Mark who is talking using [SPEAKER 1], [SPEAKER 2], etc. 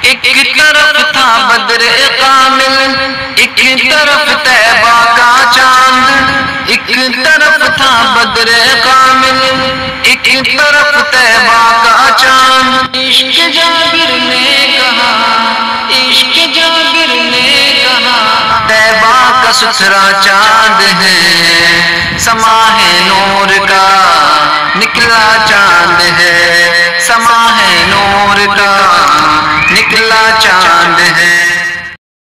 [SPEAKER 1] एक तरफ था बद्र कामिल, एक तरफ तैबा का चांद। एक तरफ था बद्र कामिल, एक तरफ तैबा का चांद। इश्क जाबिर ने कहा, इश्क जाबिर ने कहा, तैबा का सुथरा चांद है, समा है नूर का निकला चांद है, समा है नूर का निकला चांद है।